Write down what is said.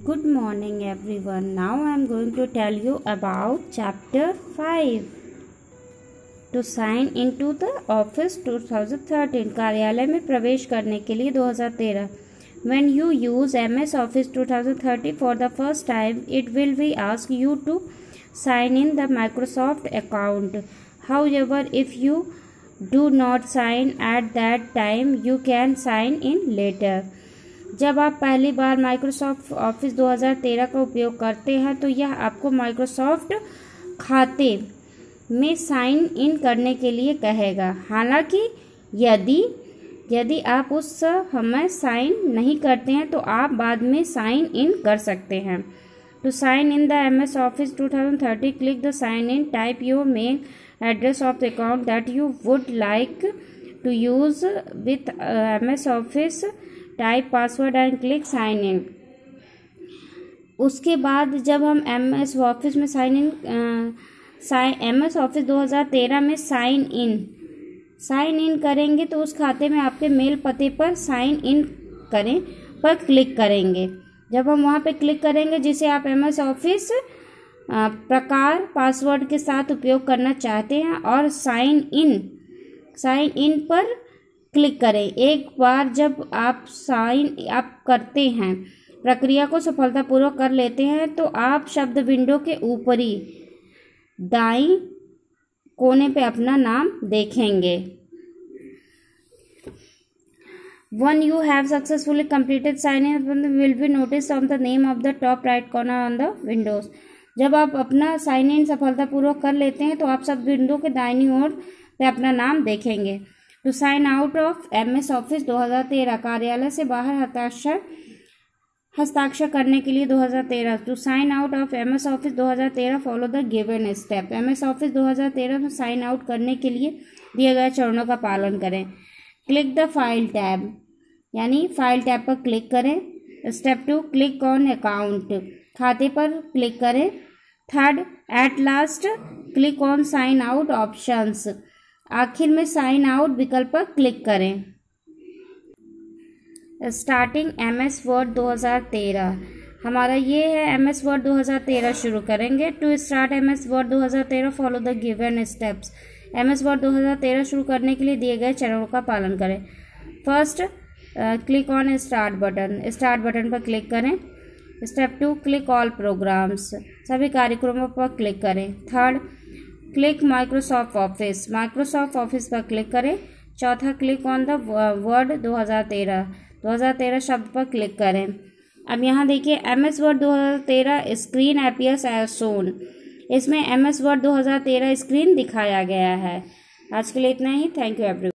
Good morning everyone. Now I am going to tell you about chapter 5. To sign into the office 2013 कार्यालय में प्रवेश करने के लिए 2013. When you use MS Office 2013 for the first time, it will be ask you to sign in the Microsoft account. However, if you do not sign at that time, you can sign in later. जब आप पहली बार Microsoft office 2013 का उपयोग करते हैं तो यह आपको माइक्रोसॉफ्ट खाते में साइन इन करने के लिए कहेगा. हालांकि यदि आप उस समय साइन नहीं करते हैं तो आप बाद में साइन इन कर सकते हैं. To sign in the MS Office 2013, click the sign in, type your mail address of the account that you would like to use with MS Office, type password and click sign in. उसके बाद जब हम MS office में MS office 2013 में sign in करेंगे तो उस खाते में आपके मेल पते पर साइन इन करें पर क्लिक करेंगे. जब हम वहाँ पे क्लिक करेंगे जिसे आप MS ऑफिस प्रकार पासवर्ड के साथ उपयोग करना चाहते हैं और साइन इन पर क्लिक करें. एक बार जब आप साइन अप करते हैं, प्रक्रिया को सफलतापूर्वक कर लेते हैं, तो आप शब्द विंडो के ऊपरी दाईं कोने पे अपना नाम देखेंगे. When you have successfully completed sign in, will be noticed on the name of the top right corner on the Windows. जब आप अपना साइन इन सफलतापूर्वक कर लेते हैं तो आप सब विंडो के दाहिनी ओर पे अपना नाम देखेंगे. To sign out of MS office 2013, कार्यालय से बाहर हस्ताक्षर करने के लिए 2013. To sign out of MS office 2013, follow the given step. MS office 2013 में साइन आउट करने के लिए दिए गए चरणों का पालन करें. क्लिक द फाइल टैब, यानी फाइल टैब पर क्लिक करें. स्टेप 2, क्लिक ऑन अकाउंट, खाते पर क्लिक करें. Third, at last click on sign out options, आखिर में साइन आउट विकल्प पर क्लिक करें. स्टार्टिंग MS वर्ड 2013, हमारा ये है MS वर्ड 2013 शुरू करेंगे. To start MS Word 2013, follow the given steps. MS Word 2013 शुरू करने के लिए दिए गए चरणों का पालन करें. First, click on start button पर क्लिक करें. स्टेप 2, क्लिक ऑल प्रोग्राम्स, सभी कार्यक्रमों पर क्लिक करें. थर्ड, क्लिक माइक्रोसॉफ्ट ऑफिस पर क्लिक करें. चौथा, क्लिक ऑन द वर्ड 2013 शब्द पर क्लिक करें. अब यहाँ देखिए MS Word 2013 screen appears as shown, इसमें MS वर्ड 2013 स्क्रीन दिखाया गया है. आज के लिए इतना ही. Thank you everyone.